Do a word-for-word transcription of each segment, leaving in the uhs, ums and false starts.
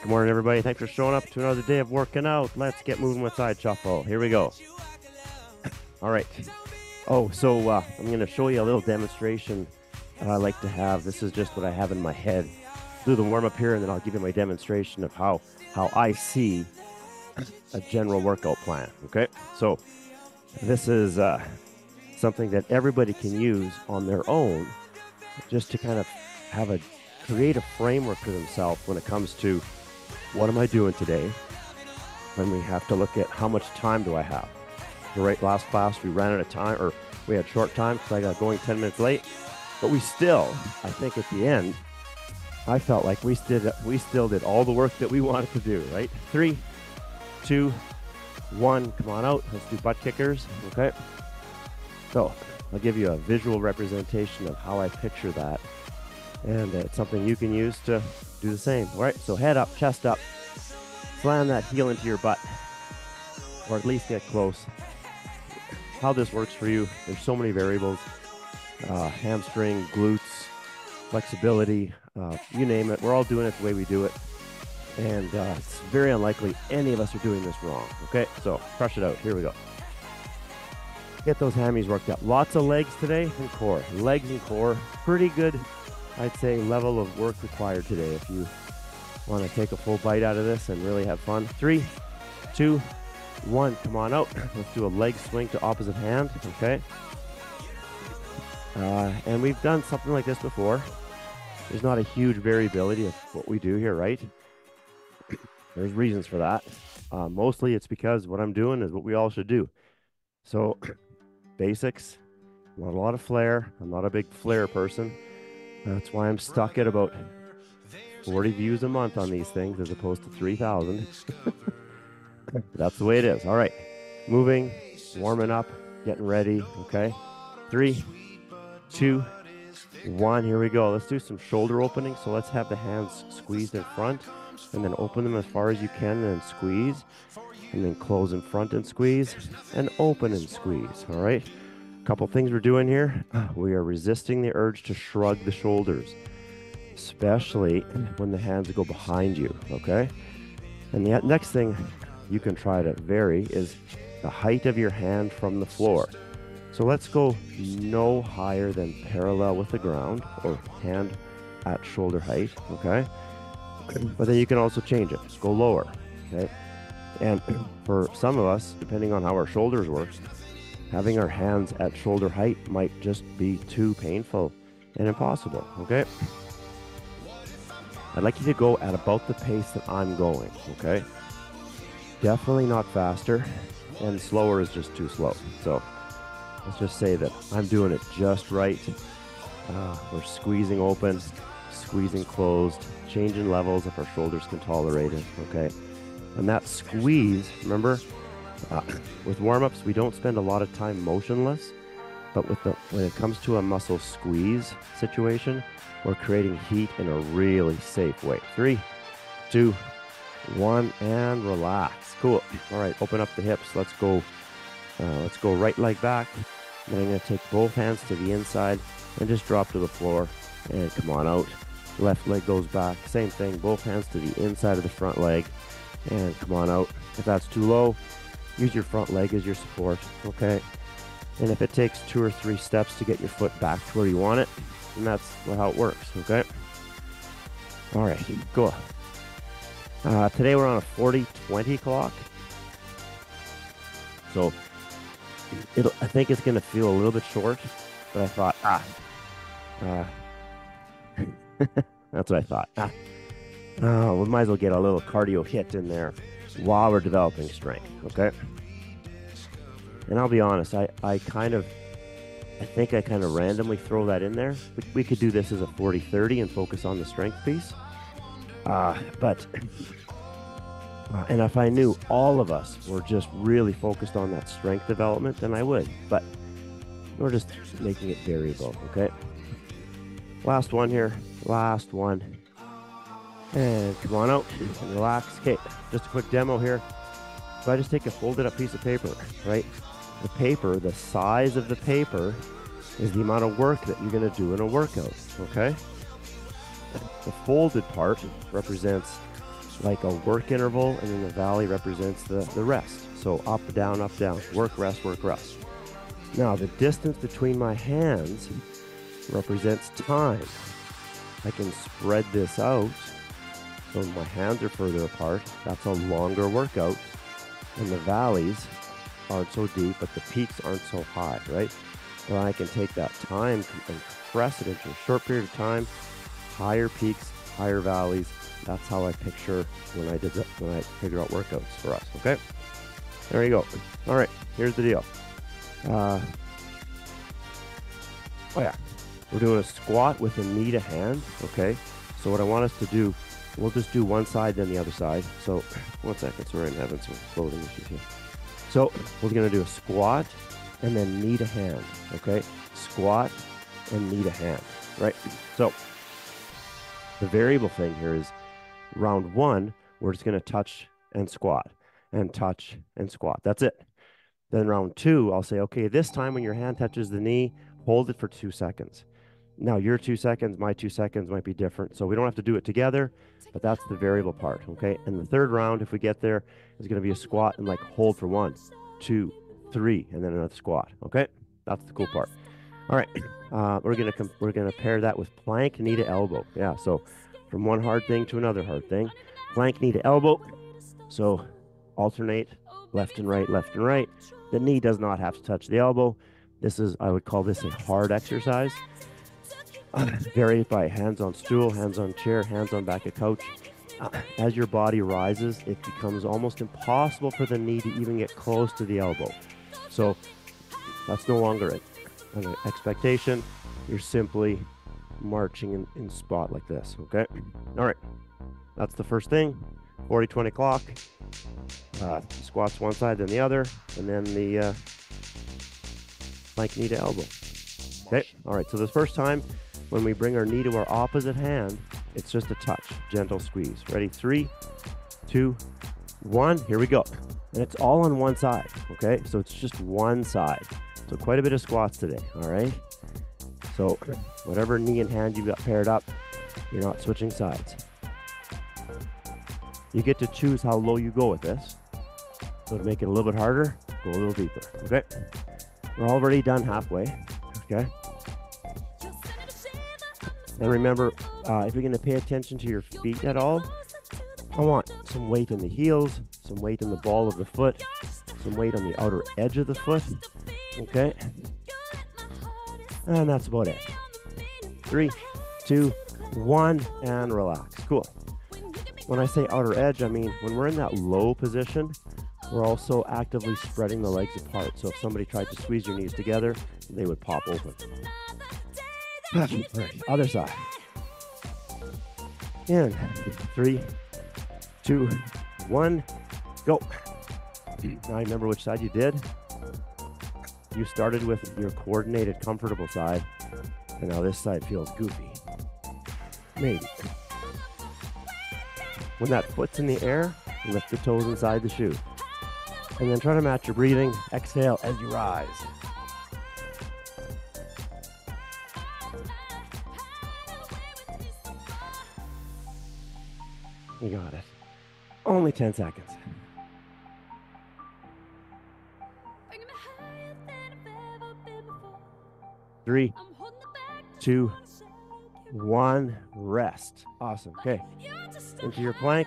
Good morning, everybody. Thanks for showing up to another day of working out. Let's get moving with side shuffle. Here we go. All right. Oh, so uh, I'm going to show you a little demonstration that I like to have. This is just what I have in my head. Do the warm up here, and then I'll give you my demonstration of how how I see a general workout plan. Okay. So this is uh, something that everybody can use on their own, just to kind of have a create a framework for themselves when it comes to what am I doing today, when we have to look at how much time do I have. So right, last class we ran out of time, or we had short time because I got going ten minutes late, but we still, I think at the end, I felt like we still, we still did all the work that we wanted to do, right? Three, two, one, come on out. Let's do butt kickers, okay? So I'll give you a visual representation of how I picture that. And it's something you can use to do the same. All right, so head up, chest up. Slam that heel into your butt, or at least get close. How this works for you, there's so many variables. Uh, hamstring, glutes, flexibility, uh, you name it. We're all doing it the way we do it. And uh, it's very unlikely any of us are doing this wrong. Okay, so crush it out. Here we go. Get those hammies worked up. Lots of legs today and core. Legs and core, pretty good, I'd say, level of work required today if you want to take a full bite out of this and really have fun. Three, two, one, come on out. Let's do a leg swing to opposite hand, okay? Uh, and we've done something like this before. There's not a huge variability of what we do here, right? There's reasons for that. Uh, mostly it's because what I'm doing is what we all should do. So basics, not a lot of flair. I'm not a big flair person. That's why I'm stuck at about forty views a month on these things as opposed to three thousand. That's the way it is. All right. Moving, warming up, getting ready. Okay. Three, two, one. Here we go. Let's do some shoulder opening. So let's have the hands squeezed in front and then open them as far as you can and then squeeze. And then close in front and squeeze and open and squeeze. All right. Couple things we're doing here. We are resisting the urge to shrug the shoulders, especially when the hands go behind you, okay? And the next thing you can try to vary is the height of your hand from the floor. So let's go no higher than parallel with the ground, or hand at shoulder height, okay? But then you can also change it. Go lower, okay? And for some of us, depending on how our shoulders work, having our hands at shoulder height might just be too painful and impossible, okay? I'd like you to go at about the pace that I'm going, okay? Definitely not faster, and slower is just too slow. So let's just say that I'm doing it just right. Uh, we're squeezing open, squeezing closed, changing levels if our shoulders can tolerate it, okay? And that squeeze, remember, Uh, with warm-ups, we don't spend a lot of time motionless, but with the, when it comes to a muscle squeeze situation, we're creating heat in a really safe way. Three, two, one, and relax. Cool. All right, open up the hips. Let's go. Uh, let's go right leg back. Then I'm going to take both hands to the inside and just drop to the floor. And come on out. Left leg goes back. Same thing. Both hands to the inside of the front leg. And come on out. If that's too low, use your front leg as your support, okay? And if it takes two or three steps to get your foot back to where you want it, then that's how it works, okay? All right, go. Uh, today we're on a forty twenty clock. So it'll, I think it's going to feel a little bit short, but I thought, ah, uh, that's what I thought. Ah, oh, we might as well get a little cardio hit in there while we're developing strength, okay? And I'll be honest, I, I kind of, I think I kind of randomly throw that in there. We, we could do this as a forty thirty and focus on the strength piece. Uh, but, uh, and if I knew all of us were just really focused on that strength development, then I would. But we're just making it variable, okay? Last one here, last one. And come on out and relax. Okay, just a quick demo here. So I just take a folded up piece of paper, right? The paper, the size of the paper is the amount of work that you're going to do in a workout, okay? The folded part represents like a work interval, and then the valley represents the, the rest. So up, down, up, down, work, rest, work, rest. Now the distance between my hands represents time. I can spread this out so my hands are further apart. That's a longer workout. And the valleys aren't so deep, but the peaks aren't so high, right? So I can take that time and compress it into a short period of time, higher peaks, higher valleys. That's how I picture when I did the, when I figure out workouts for us, okay? There you go. All right, here's the deal. Uh, oh yeah, we're doing a squat with a knee to hand, okay? So what I want us to do, we'll just do one side, then the other side. So one second, sorry, I'm having some loading issues here. So we're gonna do a squat and then knee to hand, okay? Squat and knee to hand, right? So the variable thing here is round one, we're just gonna touch and squat and touch and squat, that's it. Then round two, I'll say, okay, this time when your hand touches the knee, hold it for two seconds. Now your two seconds, my two seconds might be different, so we don't have to do it together, but that's the variable part, okay? And the third round, if we get there, is gonna be a squat and like hold for one, two, three, and then another squat, okay? That's the cool part. All right, uh, we're gonna we're gonna pair that with plank, knee to elbow. Yeah, so from one hard thing to another hard thing. Plank, knee to elbow. So alternate left and right, left and right. The knee does not have to touch the elbow. This is, I would call this a hard exercise. Uh, vary by hands on stool, hands on chair, hands on back of couch. Uh, as your body rises, it becomes almost impossible for the knee to even get close to the elbow. So that's no longer a, an expectation. You're simply marching in, in spot like this, okay? All right, that's the first thing. forty twenty clock. Uh, squats one side, then the other, and then the uh, plank, knee to elbow. Okay, all right, so the first time when we bring our knee to our opposite hand, it's just a touch, gentle squeeze. Ready? Three, two, one, here we go. And it's all on one side, okay? So it's just one side. So quite a bit of squats today, all right? So whatever knee and hand you've got paired up, you're not switching sides. You get to choose how low you go with this. So to make it a little bit harder, go a little deeper, okay? We're already done halfway, okay? And remember, uh, if you're gonna pay attention to your feet at all, I want some weight in the heels, some weight in the ball of the foot, some weight on the outer edge of the foot, okay? And that's about it. Three, two, one, and relax, cool. When I say outer edge, I mean when we're in that low position, we're also actively spreading the legs apart. So if somebody tried to squeeze your knees together, they would pop open. Right, other side. And three, two, one, go. Now remember which side you did. You started with your coordinated, comfortable side, and now this side feels goofy. Maybe. When that foot's in the air, lift the toes inside the shoe. And then try to match your breathing. Exhale as you rise. You got it. Only ten seconds. Three, two, one, rest. Awesome. Okay. Into your plank.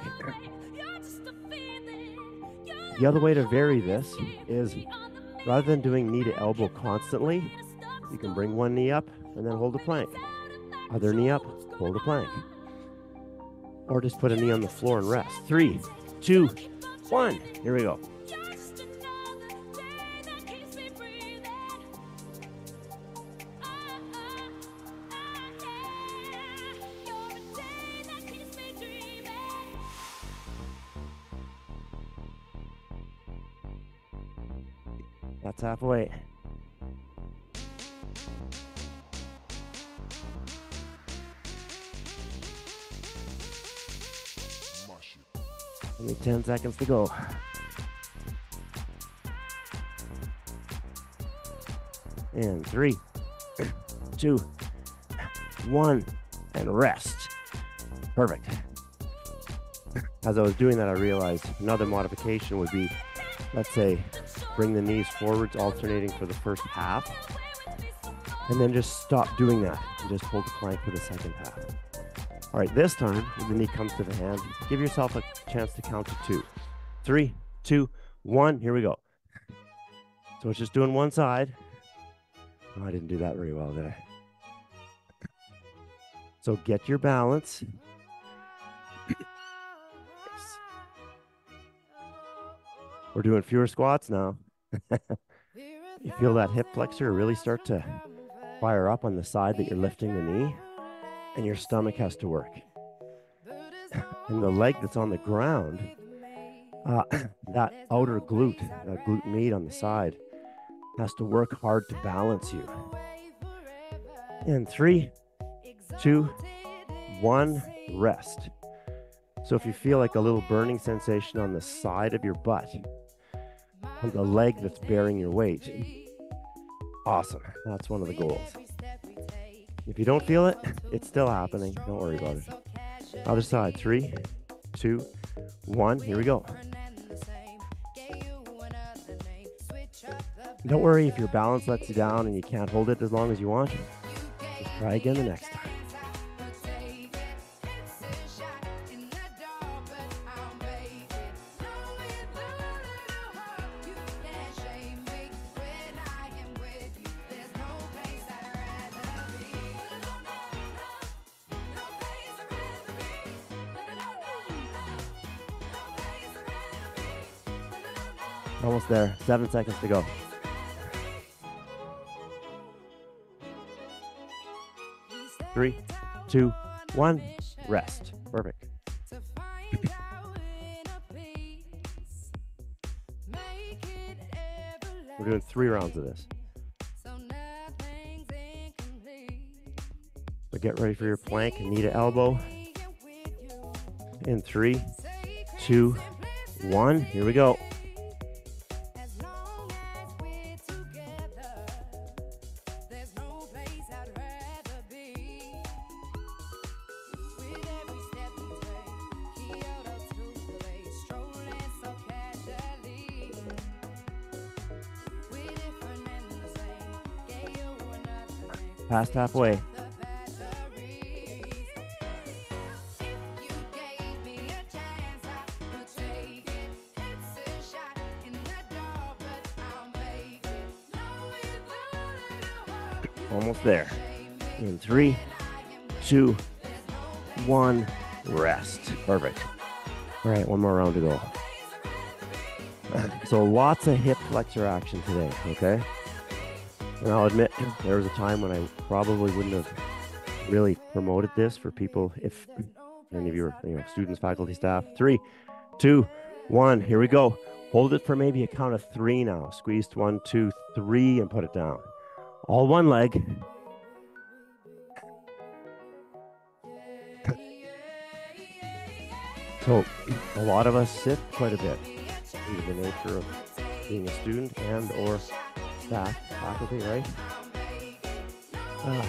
The other way to vary this is rather than doing knee to elbow constantly, you can bring one knee up and then hold a plank. Other knee up, hold a plank. Or just put a knee on the floor and rest. Three, two, one. Here we go. That's halfway. Only ten seconds to go. And three, two, one, and rest. Perfect. as I was doing that, I realized another modification would be, let's say, bring the knees forwards, alternating for the first half, and then just stop doing that and just hold the plank for the second half. All right, this time, when the knee comes to the hand, give yourself a chance to count to two. Three, two, one, here we go. So it's just doing one side. Oh, I didn't do that very well, did I? So get your balance. We're doing fewer squats now. You feel that hip flexor really start to fire up on the side that you're lifting the knee, and your stomach has to work. And the leg that's on the ground, uh, that outer glute, that glute med on the side, has to work hard to balance you. And three, two, one, rest. So if you feel like a little burning sensation on the side of your butt, on the leg that's bearing your weight, awesome. That's one of the goals. If you don't feel it, it's still happening. Don't worry about it. Other side, three, two, one, here we go. Don't worry if your balance lets you down and you can't hold it as long as you want. Just try again the next time. Almost there. Seven seconds to go. Three, two, one, rest. Perfect. We're doing three rounds of this. So get ready for your plank, knee to elbow. In three, two, one, here we go. Past halfway. Almost there. In three, two, one, rest. Perfect. All right, one more round to go. So lots of hip flexor action today, okay? And I'll admit, there was a time when I probably wouldn't have really promoted this for people, if any of you are, you know, students, faculty, staff. Three, two, one, here we go. Hold it for maybe a count of three now. Squeeze one, two, three, and put it down. All one leg. So a lot of us sit quite a bit due to the nature of being a student and or staff, faculty, right? Uh,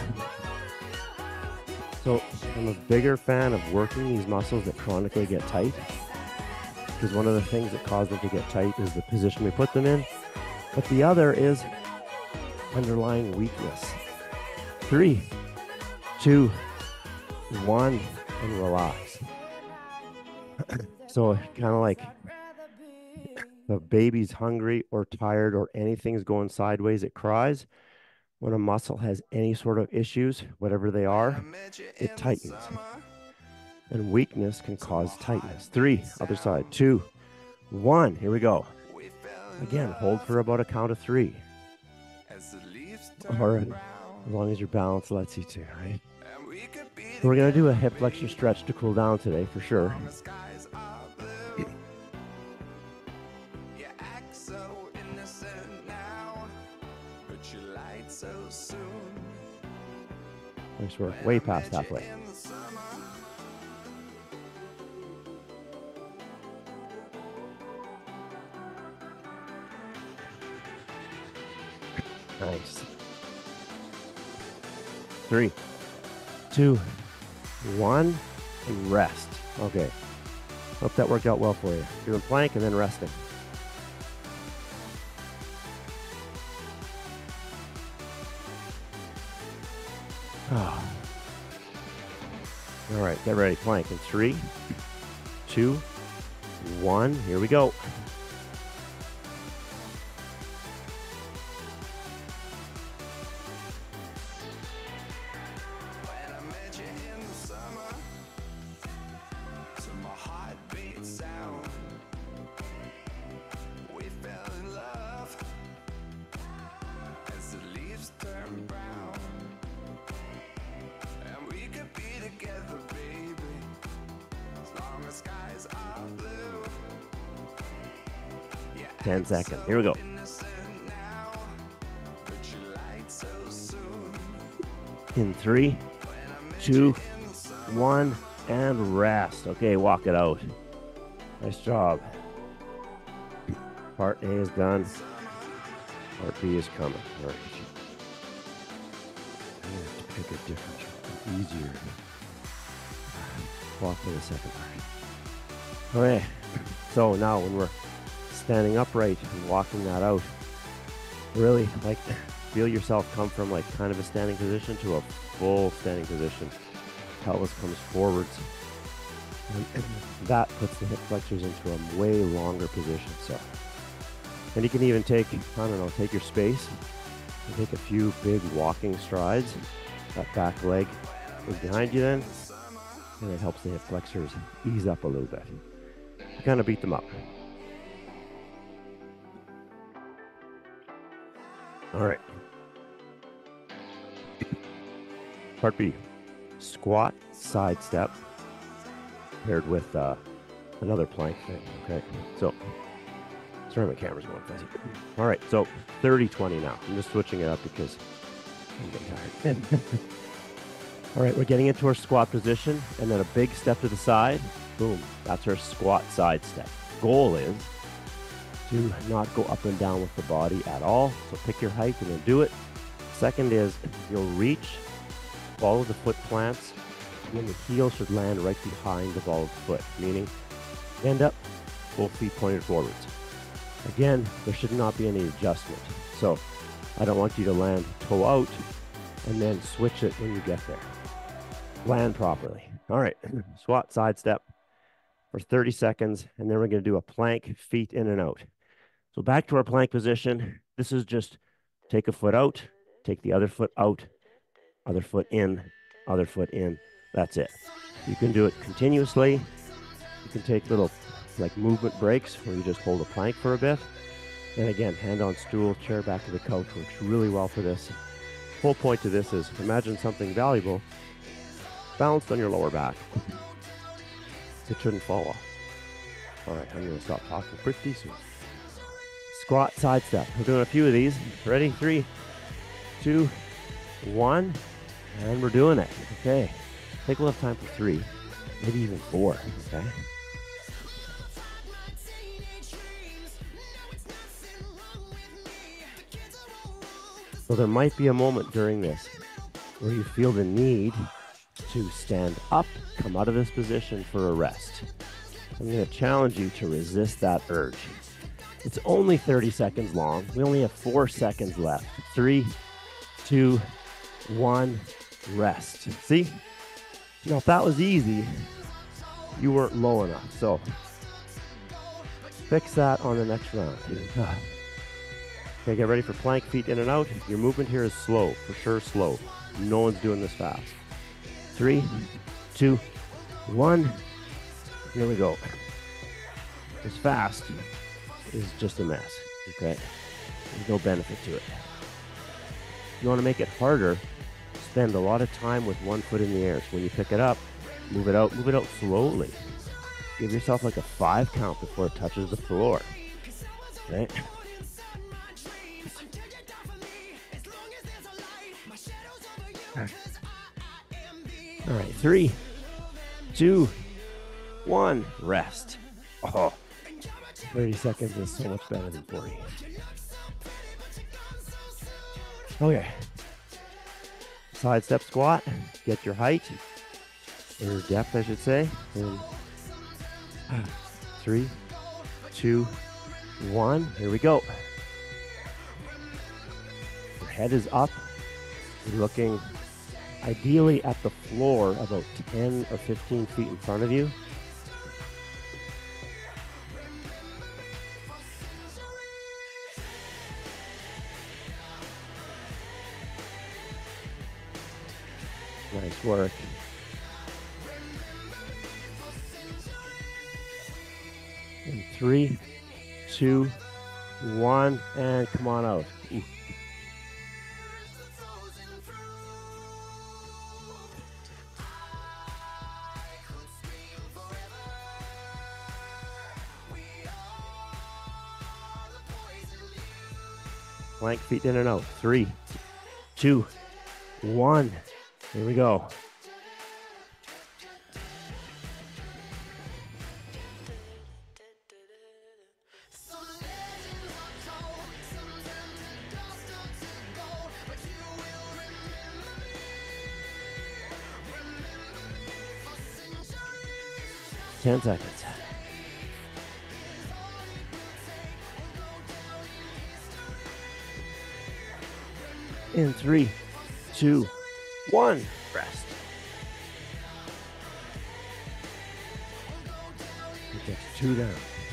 so I'm a bigger fan of working these muscles that chronically get tight, because one of the things that cause them to get tight is the position we put them in, but the other is underlying weakness. Three, two, one, and relax. So kind of like the baby's hungry or tired or anything's going sideways, it cries. When a muscle has any sort of issues, whatever they are, it tightens. And weakness can cause tightness. Three, other side, two, one, here we go. Again, hold for about a count of three. Or as long as your balance lets you to, right? So we're gonna do a hip flexor stretch to cool down today for sure. Nice work. Way past halfway. Nice. Three, two, one, and rest. Okay. Hope that worked out well for you. Doing plank and then resting. Oh. All right, get ready. Plank in three, two, one. Here we go. ten seconds. Here we go. In three, two, one, and rest. Okay, walk it out. Nice job. Part A is done. Part B is coming. All right. I'm going to have to pick a different, easier walk for the second part. Okay, so now when we're standing upright and walking that out, really like feel yourself come from like kind of a standing position to a full standing position. Pelvis comes forwards, and that puts the hip flexors into a way longer position. So, and you can even take, I don't know, take your space and take a few big walking strides. That back leg is behind you then, and it helps the hip flexors ease up a little bit. Kind of beat them up. All right. Part B, squat side step paired with uh, another plank thing. Okay, so sorry, my camera's going fuzzy. All right, so thirty twenty now. I'm just switching it up because I'm getting tired. All right, we're getting into our squat position, and then a big step to the side. Boom, that's our squat side step. Goal is to not go up and down with the body at all. So pick your height and then do it. Second is you'll reach, follow the foot plants, and then the heel should land right behind the ball of the foot, meaning end up, both feet pointed forwards. Again, there should not be any adjustment. So I don't want you to land toe out and then switch it when you get there. Land properly. All right, squat side step for thirty seconds, and then we're going to do a plank, feet in and out. So back to our plank position. This is just take a foot out, take the other foot out, other foot in, other foot in. That's it. You can do it continuously. You can take little like movement breaks where you just hold a plank for a bit. And again, hand on stool, chair back to the couch works really well for this. Whole point to this is imagine something valuable balanced on your lower back. It shouldn't fall off. All right, I'm going to stop talking pretty soon. Squat side step. We're doing a few of these. Ready? Three, two, one, and we're doing it. Okay. Take a little time for three, maybe even four. Okay. So there might be a moment during this where you feel the need to stand up, come out of this position for a rest. I'm going to challenge you to resist that urge. It's only thirty seconds long. We only have four seconds left. Three, two, one, rest. See? Now, if that was easy, you weren't low enough. So fix that on the next round. Okay, get ready for plank, feet in and out. Your movement here is slow, for sure slow. No one's doing this fast. Three, two, one. Here we go. This fast is just a mess, okay? There's no benefit to it. If you want to make it harder, spend a lot of time with one foot in the air. So when you pick it up, move it out, move it out slowly. Give yourself like a five count before it touches the floor, right? All right, three, two, one, rest. Oh, thirty seconds is so much better than forty. Okay. Side step squat. Get your height, or your depth, I should say. And Three, two, one. Here we go. Your head is up. You're looking ideally at the floor about ten or fifteen feet in front of you. Nice work. In three, two, one, and come on out. Ooh. Plank feet in and out. Three, two, one. Here we go. ten seconds. In three, two, one. Rest. Get two down.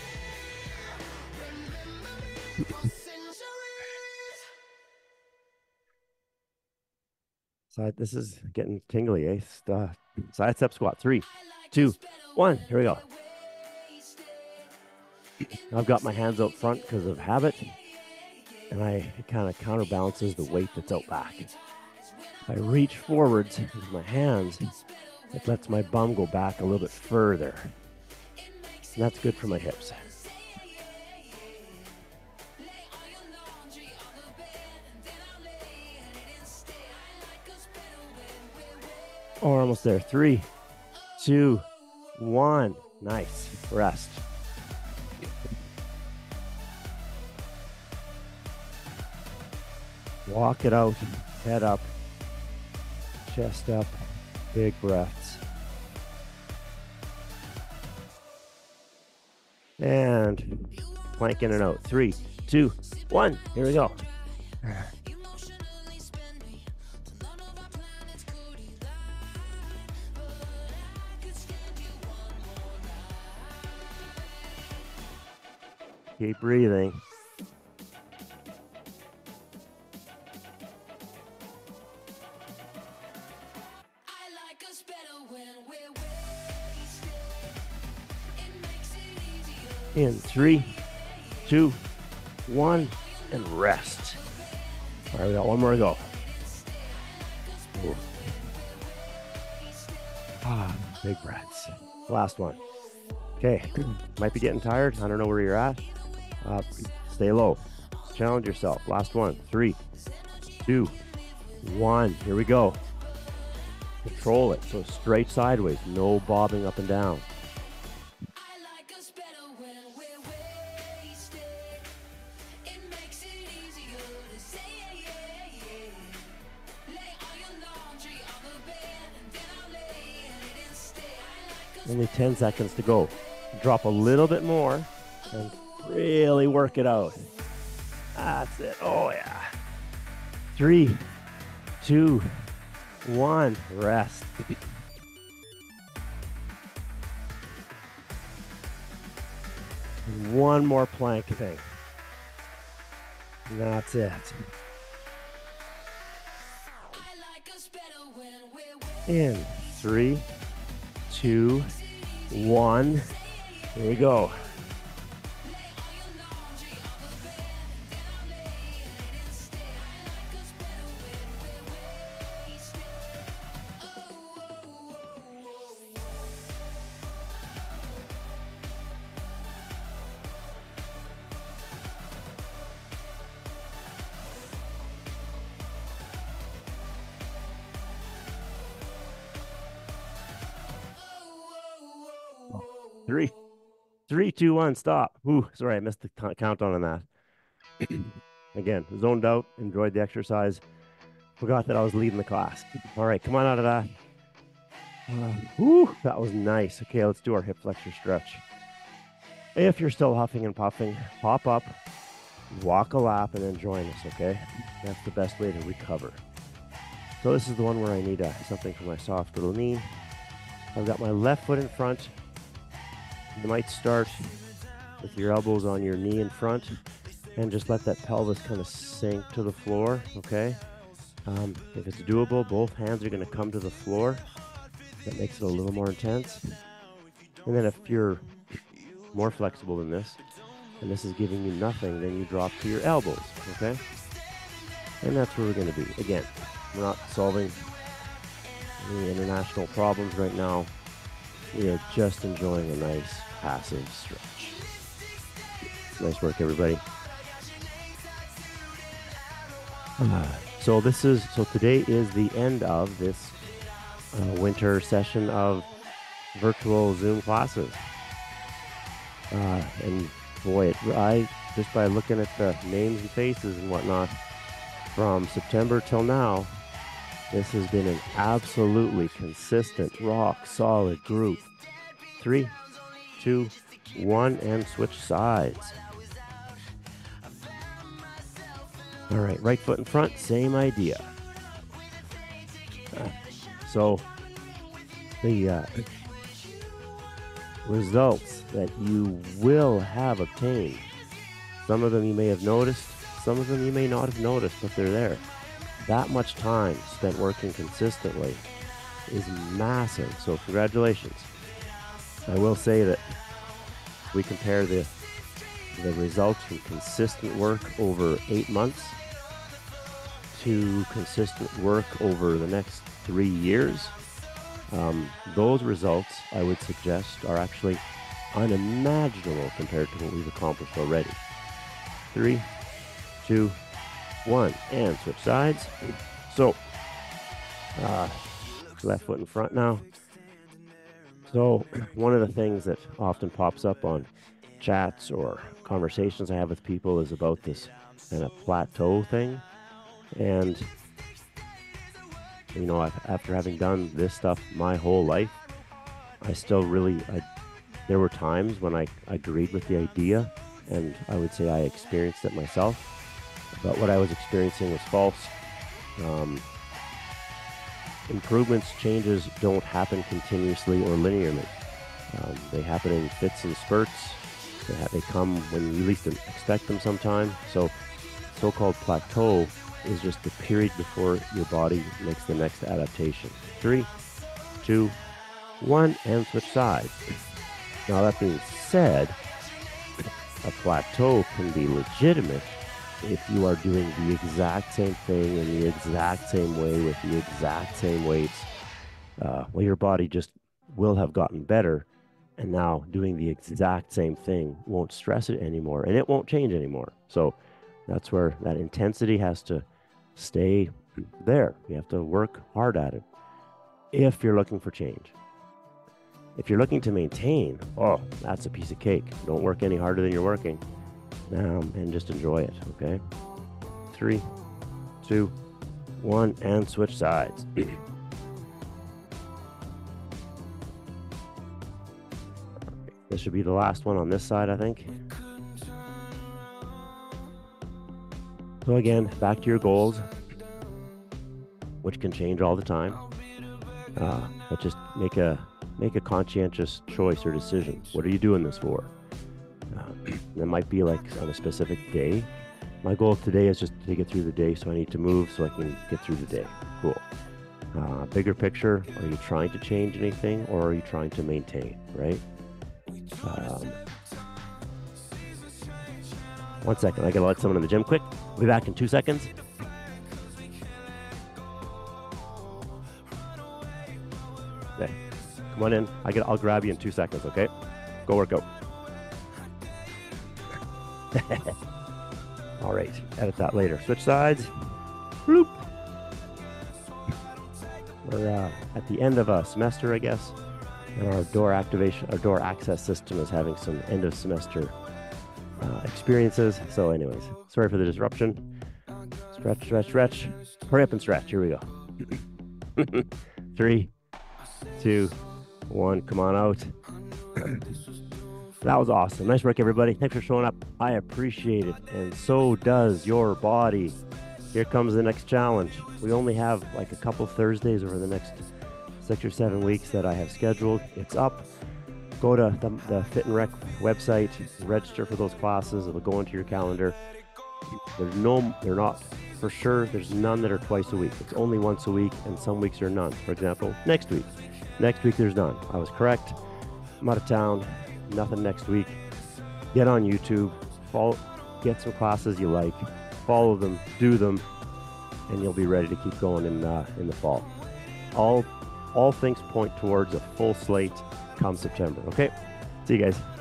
Side. This is getting tingly, eh? Uh, side step squat. Three, two, one. Here we go. I've got my hands out front because of habit, and I it kind of counterbalances the weight that's out back. If I reach forwards with my hands, it lets my bum go back a little bit further. And that's good for my hips. Oh, we're almost there. Three, two, one. Nice. Rest. Walk it out. Head up. Chest up. Big breaths. And plank in and out. Three, two, one. Here we go. Keep breathing. In three, two, one, and rest. All right, we got one more to go. Ooh. Ah, big breaths. Last one. Okay, might be getting tired. I don't know where you're at. Uh, stay low. Challenge yourself. Last one. Three, two, one. Here we go. Control it. So straight sideways. No bobbing up and down. Only ten seconds to go. Drop a little bit more and really work it out. That's it. Oh, yeah. Three, two, one. Rest. One more plank thing. And that's it. In three, two, one. Here we go. Three, three, two, one, stop. Ooh, sorry, I missed the countdown on that. Again, zoned out, enjoyed the exercise. Forgot that I was leading the class. All right, come on out of that. Uh, whew, that was nice. Okay, let's do our hip flexor stretch. If you're still huffing and puffing, hop up, walk a lap, and then join us, okay? That's the best way to recover. So this is the one where I need uh, something for my soft little knee. I've got my left foot in front. You might start with your elbows on your knee in front and just let that pelvis kind of sink to the floor, okay? Um, if it's doable, both hands are going to come to the floor. That makes it a little more intense. And then if you're more flexible than this, and this is giving you nothing, then you drop to your elbows, okay? And that's where we're going to be. Again, we're not solving any international problems right now. We are just enjoying a nice passive stretch. Nice work, everybody. Uh, so this is, so today is the end of this uh, winter session of virtual Zoom classes. Uh, and boy, it, I, just by looking at the names and faces and whatnot, from September till now, this has been an absolutely consistent, rock solid group. Three, two, one, and switch sides. All right, right foot in front, same idea. Uh, so the uh, results that you will have obtained, some of them you may have noticed, some of them you may not have noticed, but they're there. That much time spent working consistently is massive, so congratulations. I will say that we compare the the results from consistent work over eight months to consistent work over the next three years. Um, those results, I would suggest, are actually unimaginable compared to what we've accomplished already. Three, two, one, and switch sides. So, uh, left foot in front now. So, one of the things that often pops up on chats or conversations I have with people is about this kind of plateau thing. And, you know, after having done this stuff my whole life, I still really, I, there were times when I agreed with the idea, and I would say I experienced it myself. But what I was experiencing was false. Um, improvements, changes don't happen continuously or linearly. Um, they happen in fits and spurts. They, ha- they come when you least expect them sometime. So so-called plateau is just the period before your body makes the next adaptation. Three, two, one, and switch sides. Now that being said, a plateau can be legitimate if you are doing the exact same thing in the exact same way with the exact same weights. Uh, well, your body just will have gotten better, and now doing the exact same thing won't stress it anymore, and it won't change anymore. So that's where that intensity has to stay there. You have to work hard at it if you're looking for change. If you're looking to maintain, oh, that's a piece of cake. Don't work any harder than you're working. Um, and just enjoy it, okay? Three, two, one, and switch sides. This should be the last one on this side, I think. So again, back to your goals, which can change all the time. Uh, but just make a make a conscientious choice or decision. What are you doing this for? Uh, that might be like on a specific day. My goal today is just to get through the day, so I need to move so I can get through the day. Cool. Uh, bigger picture, are you trying to change anything, or are you trying to maintain, right? Um, one second, I gotta let someone in the gym quick. I'll be back in two seconds. Okay, come on in. I get, I'll grab you in two seconds, okay? Go work out. All right, edit that later. Switch sides. Bloop. We're uh, at the end of a semester, I guess, and our door activation, our door access system is having some end of semester uh, experiences. So, anyways, sorry for the disruption. Stretch, stretch, stretch. Hurry up and stretch. Here we go. Three, two, one. Come on out. That was awesome. Nice work, everybody. Thanks for showing up. I appreciate it. And so does your body. Here comes the next challenge. We only have like a couple Thursdays over the next six or seven weeks that I have scheduled. It's up. Go to the, the Fit and Rec website, register for those classes. It'll go into your calendar. There's no, they're not, for sure, there's none that are twice a week. It's only once a week, and some weeks are none. For example, next week. Next week, there's none. I was correct. I'm out of town. Nothing next week. Get on YouTube. Follow, get some classes you like. Follow them. Do them. And you'll be ready to keep going in, uh, in the fall. All, all things point towards a full slate come September. Okay? See you guys.